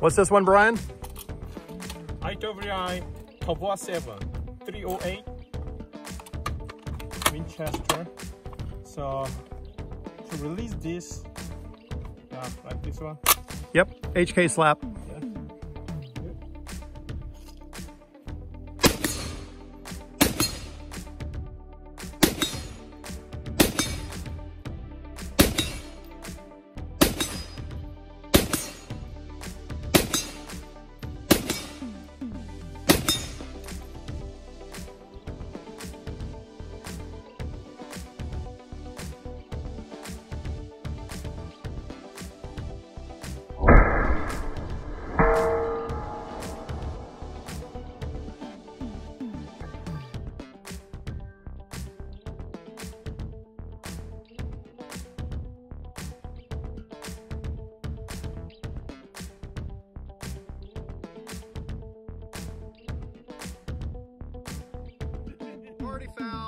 What's this one, Brian? TAVOR7 308 Winchester. So to release this, like this one. Yep, HK slap. Yeah. Already found.